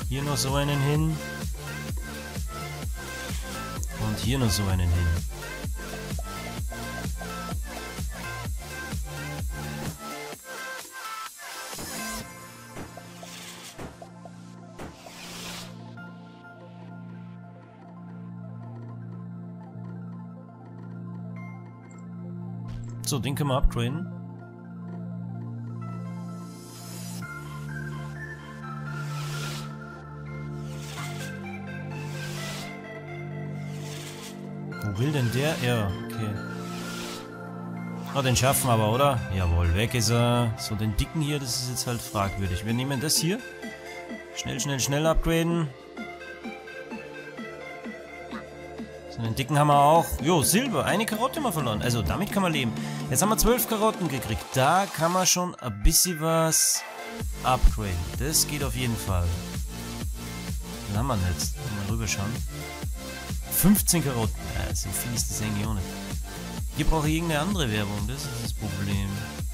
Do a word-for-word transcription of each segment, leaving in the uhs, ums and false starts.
Hier noch so einen hin. Und hier noch so einen hin. So, den können wir upgraden. Wo will denn der? Ja, okay. Ah, den schaffen wir aber, oder? Jawohl, weg ist er. So, den dicken hier, das ist jetzt halt fragwürdig. Wir nehmen das hier. Schnell, schnell, schnell upgraden. So, den dicken haben wir auch. Jo, Silber. Eine Karotte mal verloren. Also, damit kann man leben. Jetzt haben wir zwölf Karotten gekriegt. Da kann man schon ein bisschen was upgraden. Das geht auf jeden Fall. Was haben wir denn jetzt? Mal rüberschauen. fünfzehn Karotten. Ja, so viel ist das eigentlich auch nicht. Hier brauche ich irgendeine andere Werbung. Das ist das Problem.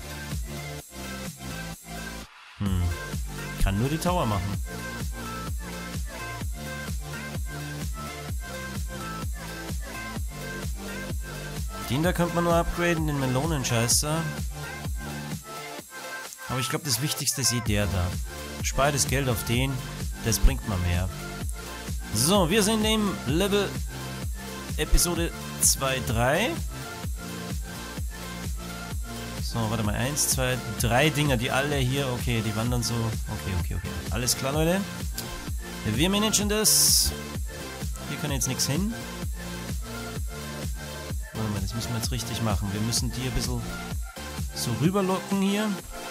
Hm. Kann nur die Tower machen. Den da könnte man nur upgraden, den Melonenscheißer. Aber ich glaube, das Wichtigste ist eh der da. Spar das Geld auf den, das bringt mal mehr. So, wir sind im Level Episode zwei, drei. So, warte mal, eins, zwei, drei Dinger, die alle hier, okay, die wandern so. Okay, okay, okay. Alles klar, Leute. Wir managen das. Hier kann jetzt nichts hin. Warte mal, das müssen wir jetzt richtig machen. Wir müssen die ein bisschen so rüberlocken hier.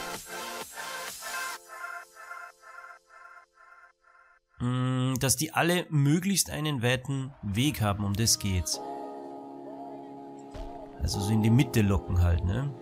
Dass die alle möglichst einen weiten Weg haben, um das geht's. Also so in die Mitte locken halt, ne?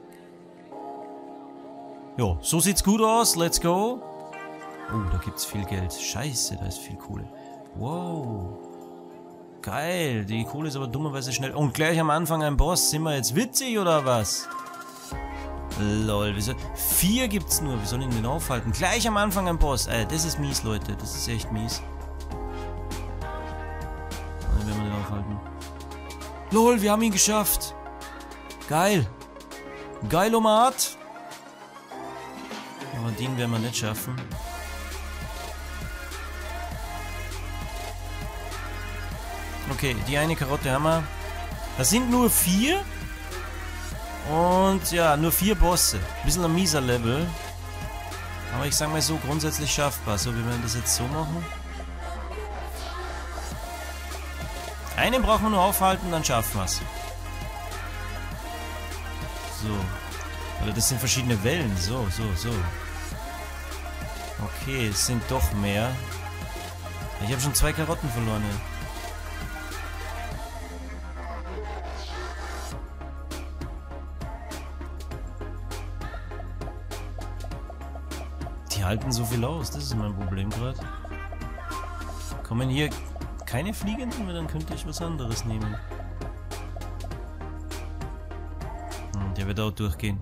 Jo, so sieht's gut aus, let's go. Oh, da gibt's viel Geld. Scheiße, da ist viel Kohle. Wow. Geil, die Kohle ist aber dummerweise schnell. Und gleich am Anfang ein Boss. Sind wir jetzt witzig oder was? Lol, wieso? Vier gibt's nur. Wie soll ich den aufhalten? Gleich am Anfang ein Boss. Äh, das ist mies, Leute. Das ist echt mies. Dann werden wir den aufhalten. Lol, wir haben ihn geschafft. Geil. Geilomat. Aber den werden wir nicht schaffen. Okay, die eine Karotte haben wir. Das sind nur vier. Und ja, nur vier Bosse. Ein bisschen ein mieser Level. Aber ich sag mal so, grundsätzlich schaffbar. So, wie wir das jetzt so machen. Einen brauchen wir nur aufhalten, dann schaffen wir es. So. Oder das sind verschiedene Wellen. So, so, so. Okay, es sind doch mehr. Ich habe schon zwei Karotten verloren. Ja. Die halten so viel aus, das ist mein Problem gerade. Kommen hier keine Fliegenden, dann könnte ich was anderes nehmen. Hm, der wird auch durchgehen.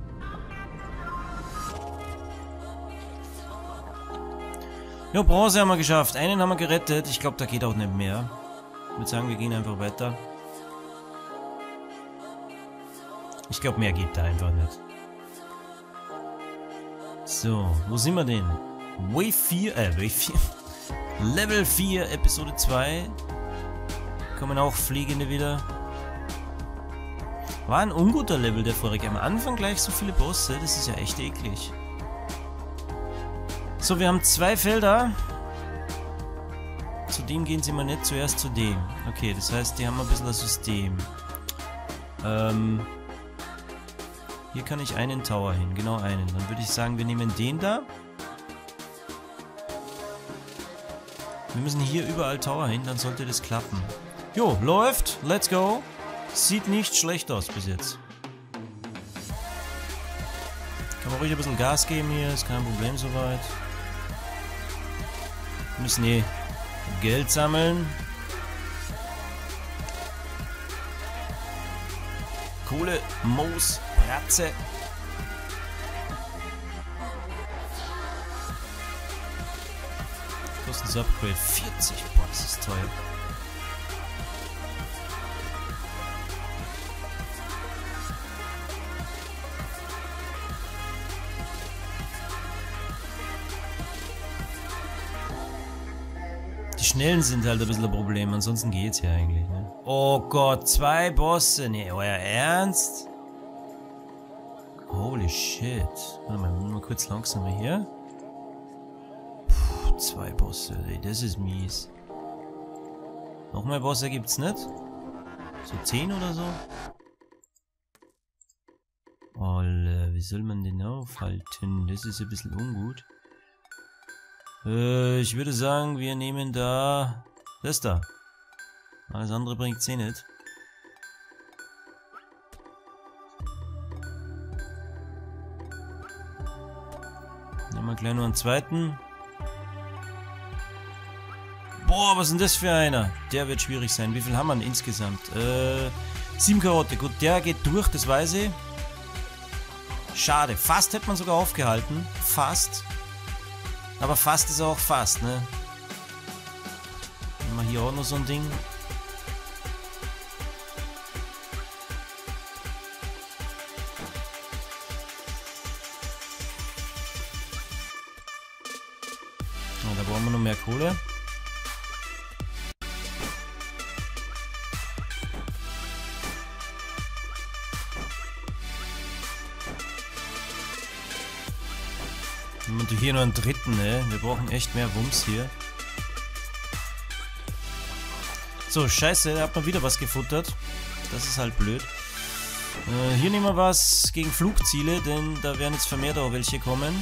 Ja, Bronze haben wir geschafft. Einen haben wir gerettet. Ich glaube, da geht auch nicht mehr. Ich würde sagen, wir gehen einfach weiter. Ich glaube, mehr geht da einfach nicht. So, wo sind wir denn? Wave vier, äh, Wave vier. Level vier, Episode zwei. Kommen auch Fliegende wieder. War ein unguter Level, der vorige. Am Anfang gleich so viele Bosse, das ist ja echt eklig. So, wir haben zwei Felder. Zu dem gehen sie mal nicht, zuerst zu dem. Okay, das heißt, die haben ein bisschen das System. Ähm... Hier kann ich einen Tower hin, genau einen. Dann würde ich sagen, wir nehmen den da. Wir müssen hier überall Tower hin, dann sollte das klappen. Jo, läuft. Let's go. Sieht nicht schlecht aus bis jetzt. Kann man ruhig ein bisschen Gas geben hier, ist kein Problem soweit. Wir müssen hier Geld sammeln. Kohle, Moos, Ratze. kostet das Upgrade? vierzig, boah, das ist teuer. Die Schnellen sind halt ein bisschen ein Problem, ansonsten geht's ja eigentlich, ne? Oh Gott, zwei Bosse, ne, euer Ernst? Holy shit. Warte mal, mal kurz langsamer hier. Puh, zwei Bosse, ey, das ist mies. Noch mehr Bosse gibt's nicht? So zehn oder so? Alter, wie soll man den aufhalten? Das ist ein bisschen ungut. Äh, ich würde sagen, wir nehmen da das da. Alles andere bringt's eh nicht. Nehmen wir gleich noch einen zweiten. Boah, was ist denn das für einer? Der wird schwierig sein. Wie viel haben wir denn insgesamt? Äh, sieben Karotte. Gut, der geht durch, das weiß ich. Schade. Fast hätte man sogar aufgehalten. Fast. Aber fast ist auch fast, ne? Nehmen wir hier auch noch so ein Ding. Oh, da brauchen wir noch mehr Kohle. Und hier nur einen dritten, ne? Wir brauchen echt mehr Wumms hier. So, scheiße, da hat man wieder was gefuttert. Das ist halt blöd. Äh, hier nehmen wir was gegen Flugziele, denn da werden jetzt vermehrt auch welche kommen.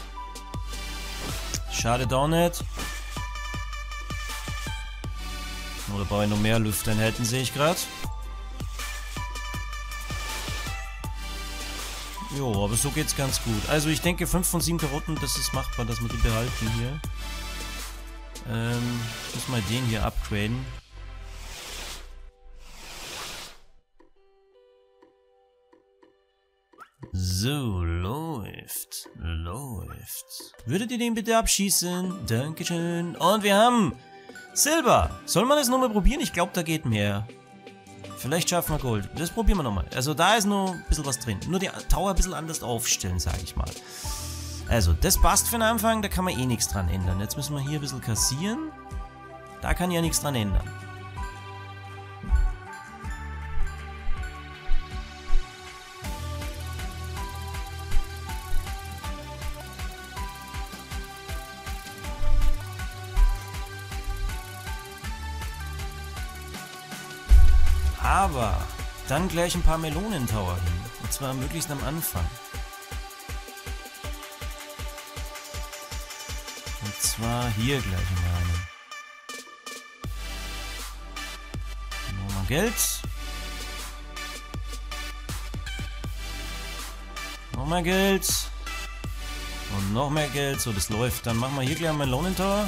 Schade da nicht. Oder brauche ich noch mehr Lufteinheiten, sehe ich gerade. Jo, aber so geht's ganz gut. Also ich denke fünf von sieben Karotten, das ist machbar, dass wir die behalten hier. Ähm, ich muss mal den hier upgraden. So, läuft. Läuft. Würdet ihr den bitte abschießen? Dankeschön. Und wir haben Silber. Soll man das nochmal probieren? Ich glaube, da geht mehr. Vielleicht schaffen wir Gold. Das probieren wir nochmal. Also da ist noch ein bisschen was drin. Nur die Tower ein bisschen anders aufstellen, sage ich mal. Also, das passt für den Anfang. Da kann man eh nichts dran ändern. Jetzt müssen wir hier ein bisschen kassieren. Da kann ja nichts dran ändern. Aber dann gleich ein paar Melonentower hin. Und zwar möglichst am Anfang. Und zwar hier gleich in einen. Nochmal Geld. Nochmal Geld. Und noch mehr Geld. So, das läuft. Dann machen wir hier gleich einen Melonentower.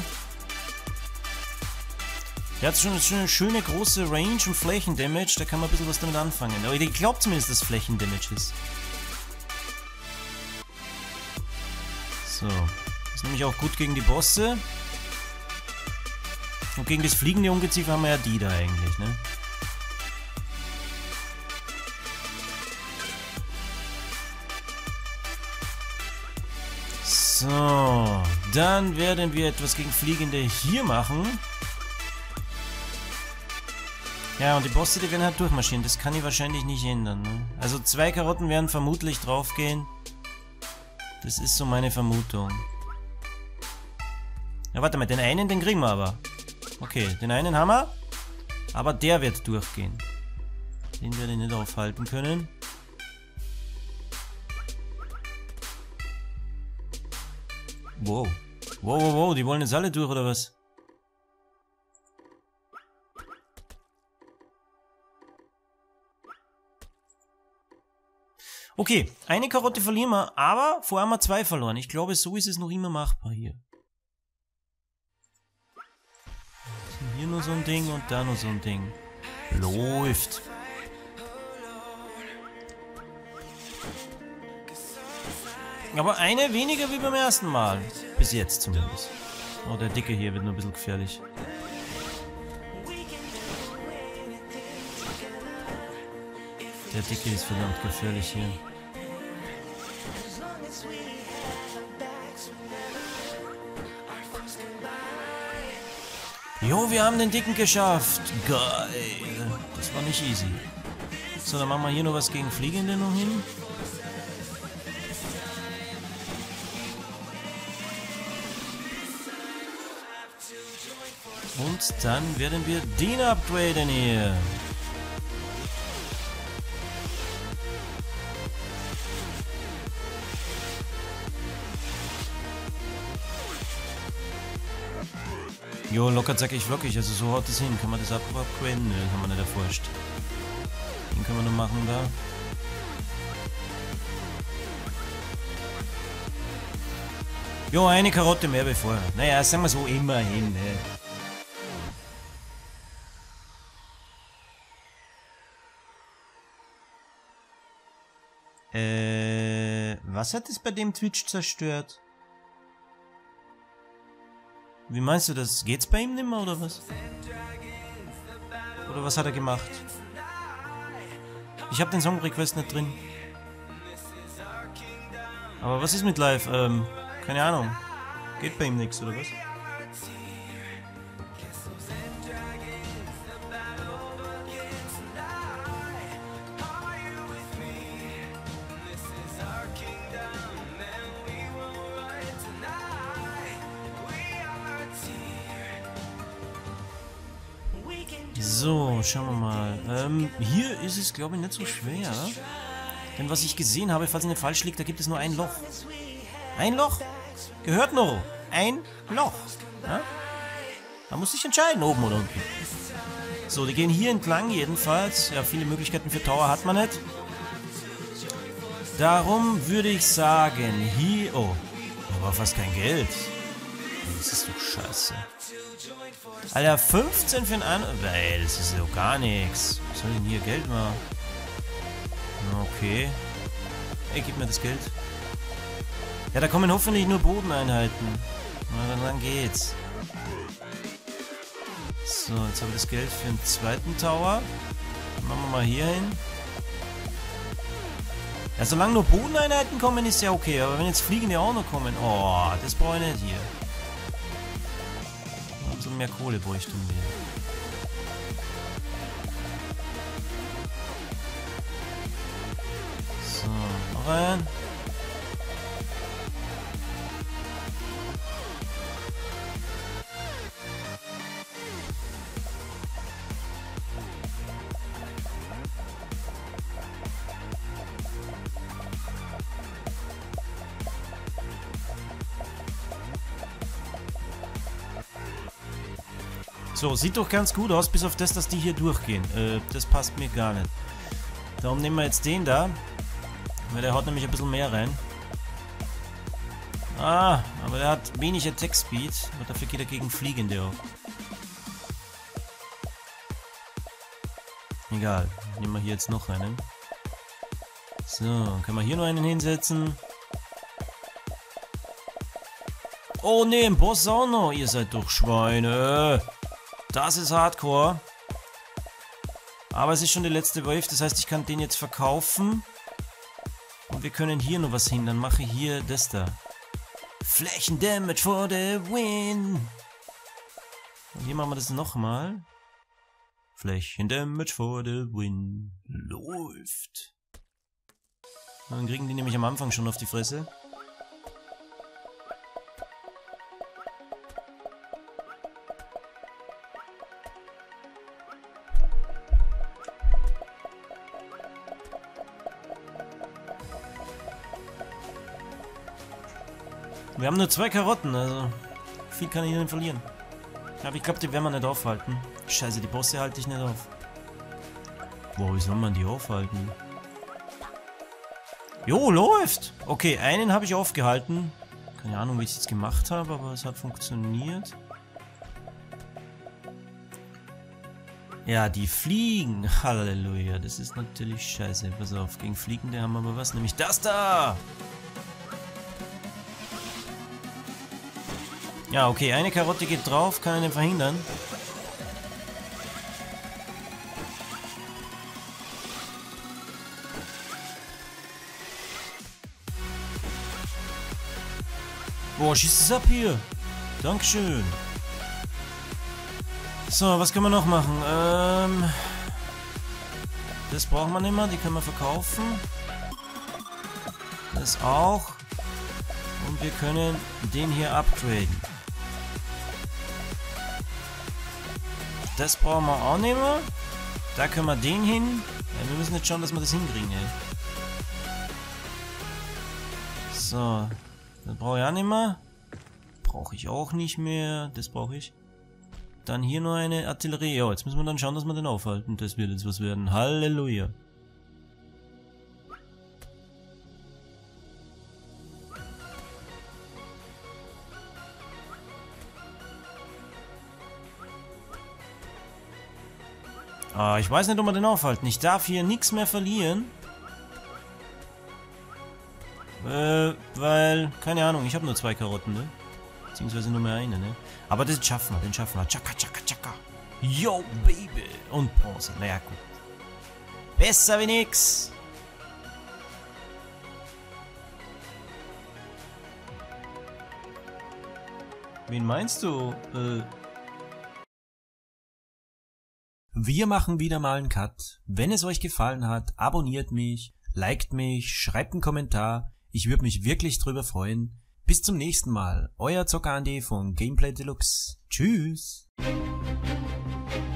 Der hat schon, schon eine schöne große Range und Flächendamage, da kann man ein bisschen was damit anfangen. Aber ich glaube zumindest, dass Flächendamage ist. So. Das ist nämlich auch gut gegen die Bosse. Und gegen das fliegende Ungeziefer haben wir ja die da eigentlich, ne? So. Dann werden wir etwas gegen Fliegende hier machen. Ja, und die Bosse, die werden halt durchmarschieren. Das kann ich wahrscheinlich nicht ändern, ne? Also zwei Karotten werden vermutlich draufgehen. Das ist so meine Vermutung. Ja, warte mal, den einen, den kriegen wir aber. Okay, den einen haben wir. Aber der wird durchgehen. Den werde ich nicht aufhalten können. Wow. Wow, wow, wow, die wollen jetzt alle durch, oder was? Okay, eine Karotte verlieren wir, aber vorher haben wir zwei verloren. Ich glaube, so ist es noch immer machbar hier. Hier nur so ein Ding und da nur so ein Ding. Läuft. Aber eine weniger wie beim ersten Mal. Bis jetzt zumindest. Oh, der Dicke hier wird nur ein bisschen gefährlich. Der Dicke ist verdammt gefährlich hier. Jo, wir haben den Dicken geschafft. Geil. Das war nicht easy. So, dann machen wir hier noch was gegen Fliegende noch hin. Und dann werden wir den upgraden hier. Jo, locker zackig flockig, also so haut es hin. Kann man das upgraden? Nö, haben wir nicht erforscht. Den können wir noch machen da. Jo, eine Karotte mehr wie vorher. Naja, sagen wir so, immerhin. Ne? Äh, was hat es bei dem Twitch zerstört? Wie meinst du das? Geht's bei ihm nimmer oder was? Oder was hat er gemacht? Ich habe den Song Request nicht drin. Aber was ist mit live? Ähm, keine Ahnung. Geht bei ihm nichts oder was? So, schauen wir mal. Ähm, hier ist es, glaube ich, nicht so schwer. Denn was ich gesehen habe, falls ich nicht falsch liege, da gibt es nur ein Loch. Ein Loch? Gehört nur. Ein Loch. Ja? Man muss sich entscheiden, oben oder unten. So, die gehen hier entlang jedenfalls. Ja, viele Möglichkeiten für Tower hat man nicht. Darum würde ich sagen, hier... Oh, da war fast kein Geld. Das ist doch scheiße. Alter, fünfzehn für einen anderen... Ey, das ist doch gar nichts. Was soll denn hier Geld machen? Okay. Ey, gib mir das Geld. Ja, da kommen hoffentlich nur Bodeneinheiten. Na, dann, dann geht's. So, jetzt haben wir das Geld für den zweiten Tower. Dann machen wir mal hier hin. Ja, solange nur Bodeneinheiten kommen, ist ja okay. Aber wenn jetzt Fliegende auch noch kommen... Oh, das brauche ich nicht hier. Umso mehr Kohle bräuchten wir. So, noch rein. So, sieht doch ganz gut aus, bis auf das, dass die hier durchgehen. Äh, das passt mir gar nicht. Darum nehmen wir jetzt den da. Weil der haut nämlich ein bisschen mehr rein. Ah, aber der hat wenig Attack Speed. Aber dafür geht er gegen Fliegende auch. Egal, nehmen wir hier jetzt noch einen. So, können wir hier noch einen hinsetzen. Oh ne, ein Boss auch noch. Ihr seid doch Schweine. Das ist Hardcore. Aber es ist schon die letzte Wave, das heißt, ich kann den jetzt verkaufen. Und wir können hier noch was hin. Dann mache ich hier das da. Flächendamage for the win. Und hier machen wir das nochmal. Flächendamage for the win. Läuft. Dann kriegen die nämlich am Anfang schon auf die Fresse. Wir haben nur zwei Karotten, also viel kann ich nicht verlieren. Aber ich glaube, die werden wir nicht aufhalten. Scheiße, die Bosse halte ich nicht auf. Boah, wie soll man die aufhalten? Jo, läuft! Okay, einen habe ich aufgehalten. Keine Ahnung, wie ich es jetzt gemacht habe, aber es hat funktioniert. Ja, die fliegen. Halleluja, das ist natürlich scheiße. Pass auf, gegen Fliegende haben wir aber was, nämlich das da! Ja, okay, eine Karotte geht drauf, kann einen verhindern. Boah, schießt es ab hier. Dankeschön. So, was können wir noch machen? Ähm, das braucht man nicht mehr, die können wir verkaufen. Das auch. Und wir können den hier upgraden. Das brauchen wir auch nicht mehr. Da können wir den hin. Ja, wir müssen jetzt schauen, dass wir das hinkriegen, ey. So. Das brauche ich auch nicht mehr. Brauche ich auch nicht mehr. Das brauche ich. Dann hier nur eine Artillerie. Ja, jetzt müssen wir dann schauen, dass wir den aufhalten. Das wird jetzt was werden. Halleluja. Ah, ich weiß nicht, ob wir den aufhalten. Ich darf hier nichts mehr verlieren. Äh, weil, keine Ahnung, ich habe nur zwei Karotten, ne? Beziehungsweise nur mehr eine, ne? Aber den schaffen wir, den schaffen wir. Chaka, chaka, chaka. Yo, Baby. Und Bronze, naja, gut. Besser wie nix. Wen meinst du? Äh... Wir machen wieder mal einen Cut. Wenn es euch gefallen hat, abonniert mich, liked mich, schreibt einen Kommentar. Ich würde mich wirklich drüber freuen. Bis zum nächsten Mal. Euer Zocker Andi von Gameplay Deluxe. Tschüss.